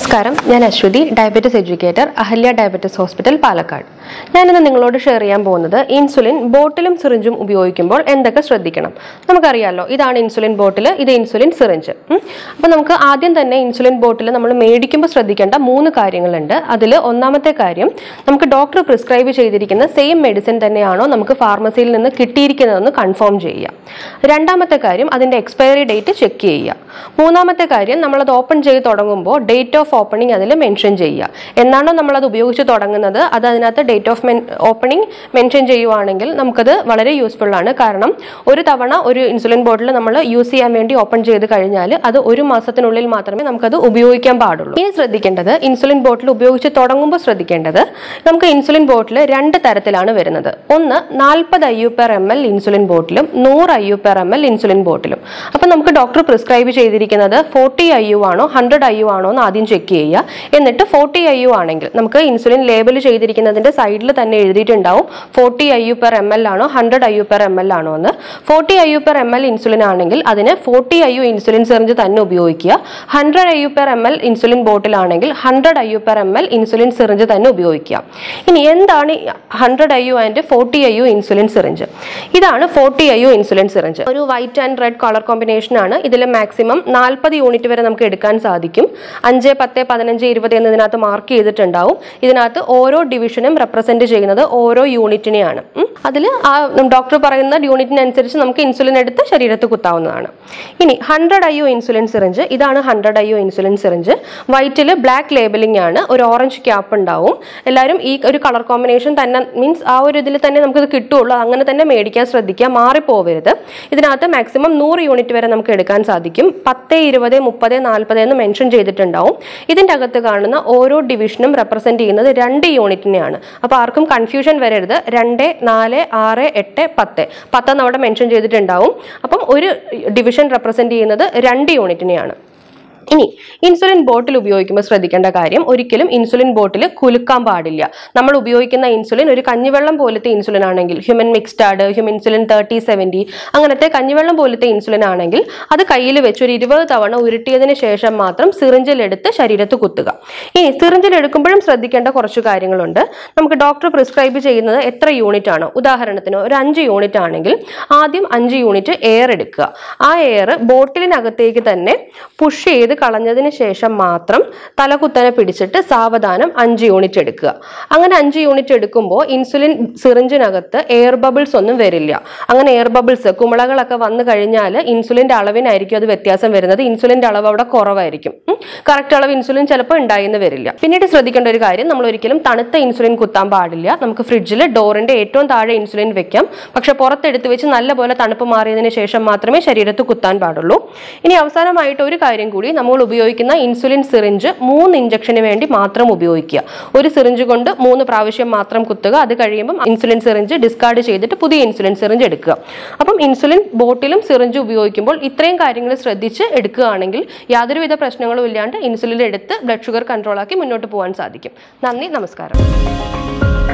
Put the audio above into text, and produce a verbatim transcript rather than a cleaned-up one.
നമസ്കാരം, ഞാൻ Aswathy, diabetes educator, Ahalya diabetes hospital, Palakkad. ഞാനിന്ന് നിങ്ങളോട് ഷെയർ ചെയ്യാൻ പോകുന്നത് ഇൻസുലിൻ ബോട്ടിലും സിറിഞ്ചും ഉപയോഗിക്കുമ്പോൾ എന്തൊക്കെ ശ്രദ്ധിക്കണം. നമുക്കറിയാമല്ലോ, ഇതാണ് ഇൻസുലിൻ ബോട്ടിൽ, ഇത് ഇൻസുലിൻ സിറിഞ്ച്. അപ്പോൾ നമുക്ക് ആദ്യം തന്നെ ഇൻസുലിൻ ബോട്ടിൽ നമ്മൾ മേടിക്കുമ്പോൾ ശ്രദ്ധിക്കേണ്ട മൂന്ന് കാര്യങ്ങളുണ്ട്. അതിൽ ഒന്നാമത്തെ കാര്യം, നമുക്ക് ഡോക്ടർ പ്രിസ്ക്രൈബ് ചെയ്തിരിക്കുന്ന സെയിം മെഡിസിൻ തന്നെയാണോ നമുക്ക് ഫാർമസിയിൽ നിന്ന് കിട്ടിയിരിക്കുന്നതെന്ന് കൺഫേം ചെയ്യുക. രണ്ടാമത്തെ കാര്യം, അതിൻ്റെ എക്സ്പയറി ഡേറ്റ് ചെക്ക് ചെയ്യുക. മൂന്നാമത്തെ കാര്യം, നമ്മളത് ഓപ്പൺ ചെയ്ത് തുടങ്ങുമ്പോൾ ഡേറ്റ് ഓഫ് ഓപ്പണിംഗ് അതിൽ മെൻഷൻ ചെയ്യുക. എന്നാണോ നമ്മളത് ഉപയോഗിച്ച് തുടങ്ങുന്നത് അത് അതിനകത്ത് ഡേറ്റ് ഓഫ് ഓപ്പണിംഗ് മെൻഷൻ ചെയ്യുവാണെങ്കിൽ നമുക്കത് വളരെ യൂസ്ഫുൾ ആണ്. കാരണം ഒരു തവണ ഒരു ഇൻസുലിൻ ബോട്ടിൽ നമ്മൾ യൂസ് ചെയ്യാൻ വേണ്ടി ഓപ്പൺ ചെയ്ത് കഴിഞ്ഞാൽ അത് ഒരു മാസത്തിനുള്ളിൽ മാത്രമേ നമുക്കത് ഉപയോഗിക്കാൻ പാടുള്ളൂ. ഇനി ശ്രദ്ധിക്കേണ്ടത്, ഇൻസുലിൻ ബോട്ടിൽ ഉപയോഗിച്ച് തുടങ്ങുമ്പോൾ ശ്രദ്ധിക്കേണ്ടത്, നമുക്ക് ഇൻസുലിൻ ബോട്ടിൽ രണ്ട് തരത്തിലാണ് വരുന്നത്. ഒന്ന് നാൽപ്പത് I U per M L insulin ബോട്ടിലും നൂറ് I U per M L insulin ബോട്ടിലും. അപ്പം നമുക്ക് ഡോക്ടർ പ്രിസ്ക്രൈബ് ചെയ്തിരിക്കുന്നത് ഫോർട്ടി ഐ യു ആണോ ഹൺഡ്രഡ് ഐ യു ആണോ എന്ന് ആദ്യം ചെക്ക് ചെയ്യുക. എന്നിട്ട് ഫോർട്ടി ഐ യു ആണെങ്കിൽ നമുക്ക് ഇൻസുലിൻ ലേബൽ ചെയ്തിരിക്കുന്നതിന്റെ സൈഡിൽ തന്നെ എഴുതിയിട്ടുണ്ടാവും forty I U per M L ആണോ hundred I U per M L ആണോ എന്ന്. Forty I U per M L insulin ആണെങ്കിൽ അതിന് forty I U insulin syringe തന്നെ ഉപയോഗിക്കുക. Hundred I U per M L insulin ബോട്ടിലാണെങ്കിൽ hundred I U per M L insulin syringe തന്നെ ഉപയോഗിക്കുക. ഇനി എന്താണ് hundred I U and forty I U insulin syringe? ഇതാണ് forty I U insulin syringe. ഒരു white and red colour combination ആണ്. ഇതിൽ maximum നാൽപ്പത് യൂണിറ്റ് വരെ നമുക്ക് എടുക്കാൻ സാധിക്കും. അഞ്ച് പത്ത് പതിനഞ്ച് ഇരുപത് എന്നതിനകത്ത് മാർക്ക് ചെയ്തിട്ടുണ്ടാവും. ഇതിനകത്ത് ഓരോ ഡിവിഷനും റെപ്രസെന്റ് ചെയ്യുന്നത് ഓരോ യൂണിറ്റിനെയാണ്. അതിൽ ആ ഡോക്ടർ പറയുന്ന യൂണിറ്റിനനുസരിച്ച് നമുക്ക് ഇൻസുലിൻ എടുത്ത് ശരീരത്ത് കുത്താവുന്നതാണ്. ഇനി hundred I U insulin syringe, ഇതാണ് hundred I U insulin syringe. വൈറ്റിൽ ബ്ലാക്ക് ലേബലിംഗ് ആണ്, ഒരു ഓറഞ്ച് ക്യാപ്പ് ഉണ്ടാവും. എല്ലാവരും ഈ ഒരു കളർ കോമ്പിനേഷൻ തന്നെ, മീൻസ് ആ ഒരു ഇതിൽ തന്നെ നമുക്കിത് കിട്ടുള്ളൂ, അങ്ങനെ തന്നെ മേടിക്കാൻ ശ്രദ്ധിക്കുക, മാറിപ്പോവരുത്. ഇതിനകത്ത് മാക്സിമം നൂറ് യൂണിറ്റ് വരെ നമുക്ക് എടുക്കാൻ സാധിക്കും. പത്ത് ഇരുപത് മുപ്പത് നാൽപ്പത് എന്ന് മെൻഷൻ ചെയ്തിട്ടുണ്ടാവും. ഇതിൻ്റെ അകത്ത് കാണുന്ന ഓരോ ഡിവിഷനും റെപ്രസെന്റ് ചെയ്യുന്നത് രണ്ട് യൂണിറ്റിനെയാണ്. അപ്പോൾ ആർക്കും കൺഫ്യൂഷൻ വരരുത്. രണ്ട് നാല് ആറ് എട്ട് പത്ത് പത്തെന്ന് അവിടെ മെൻഷൻ ചെയ്തിട്ടുണ്ടാവും. അപ്പം ഒരു ഡിവിഷൻ റെപ്രസെന്റ് ചെയ്യുന്നത് രണ്ട് യൂണിറ്റിനെയാണ്. ഇനി ഇൻസുലിൻ ബോട്ടിൽ ഉപയോഗിക്കുമ്പോൾ ശ്രദ്ധിക്കേണ്ട കാര്യം, ഒരിക്കലും ഇൻസുലിൻ ബോട്ടിൽ കുലുക്കാൻ പാടില്ല. നമ്മൾ ഉപയോഗിക്കുന്ന ഇൻസുലിൻ ഒരു കഞ്ഞിവെള്ളം പോലത്തെ ഇൻസുലിൻ ആണെങ്കിൽ, human mixed, human insulin thirty seventy അങ്ങനത്തെ കഞ്ഞിവെള്ളം പോലത്തെ ഇൻസുലിൻ ആണെങ്കിൽ അത് കയ്യിൽ വെച്ച് ഒരു ഇരുപത് തവണ ഉരുട്ടിയതിന് ശേഷം മാത്രം സിറിഞ്ചിലെടുത്ത് ശരീരത്ത് കുത്തുക. ഇനി സിറിഞ്ചിൽ എടുക്കുമ്പോഴും ശ്രദ്ധിക്കേണ്ട കുറച്ച് കാര്യങ്ങളുണ്ട്. നമുക്ക് ഡോക്ടർ പ്രിസ്ക്രൈബ് ചെയ്യുന്നത് എത്ര യൂണിറ്റ് ആണോ, ഉദാഹരണത്തിന് ഒരു അഞ്ച് യൂണിറ്റ് ആണെങ്കിൽ ആദ്യം അഞ്ച് യൂണിറ്റ് എയർ എടുക്കുക. ആ എയർ ബോട്ടിലിനകത്തേക്ക് തന്നെ പുഷ് ചെയ്ത് കളഞ്ഞതിന് ശേഷം മാത്രം തലകുത്തനെ പിടിച്ചിട്ട് സാവധാനം അഞ്ച് യൂണിറ്റ് എടുക്കുക. അങ്ങനെ അഞ്ച് യൂണിറ്റ് എടുക്കുമ്പോൾ ഇൻസുലിൻ സിറിഞ്ചിനകത്ത് എയർ ബബിൾസ് ഒന്നും വരില്ല. അങ്ങനെ എയർ ബബിൾസ്, കുമിളകളൊക്കെ വന്നു കഴിഞ്ഞാൽ ഇൻസുലിന്റെ അളവിനായിരിക്കും അത് വ്യത്യാസം വരുന്നത്. ഇൻസുലിന്റെ അളവ് അവിടെ കുറവായിരിക്കും. കറക്റ്റ് അളവ് ഇൻസുലിൻ ചിലപ്പോൾ ഉണ്ടായിന്ന് വരില്ല. പിന്നീട് ശ്രദ്ധിക്കേണ്ട ഒരു കാര്യം, നമ്മൾ ഒരിക്കലും തണുത്ത ഇൻസുലിൻ കുത്താൻ പാടില്ല. നമുക്ക് ഫ്രിഡ്ജിൽ ഡോറിന്റെ ഏറ്റവും താഴെ ഇൻസുലിൻ വെക്കാം, പക്ഷെ പുറത്തെടുത്ത് വെച്ച് നല്ലപോലെ തണുപ്പ് മാറിയതിനു ശേഷം മാത്രമേ ശരീരത്ത് കുത്താൻ പാടുള്ളൂ. ഇനി അവസാനമായിട്ട് ഒരു കാര്യം കൂടി, നമ്മൾ ഉപയോഗിക്കുന്ന ഇൻസുലിൻ സിറിഞ്ച് മൂന്ന് ഇഞ്ചക്ഷന് വേണ്ടി മാത്രം ഉപയോഗിക്കുക. ഒരു സിറിഞ്ച് കൊണ്ട് മൂന്ന് പ്രാവശ്യം മാത്രം കുത്തുക. അത് കഴിയുമ്പോൾ ഇൻസുലിൻ സിറിഞ്ച് ഡിസ്കാർഡ് ചെയ്തിട്ട് പുതിയ ഇൻസുലിൻ സിറിഞ്ച് എടുക്കുക. അപ്പം ഇൻസുലിൻ ബോട്ടിലും സിറിഞ്ച് ഉപയോഗിക്കുമ്പോൾ ഇത്രയും കാര്യങ്ങൾ ശ്രദ്ധിച്ച് എടുക്കുകയാണെങ്കിൽ യാതൊരുവിധ പ്രശ്നങ്ങളും ഇല്ലാണ്ട് ഇൻസുലിൻ എടുത്ത് ബ്ലഡ് ഷുഗർ കൺട്രോൾ ആക്കി മുന്നോട്ട് പോകാൻ സാധിക്കും. നന്ദി, നമസ്കാരം.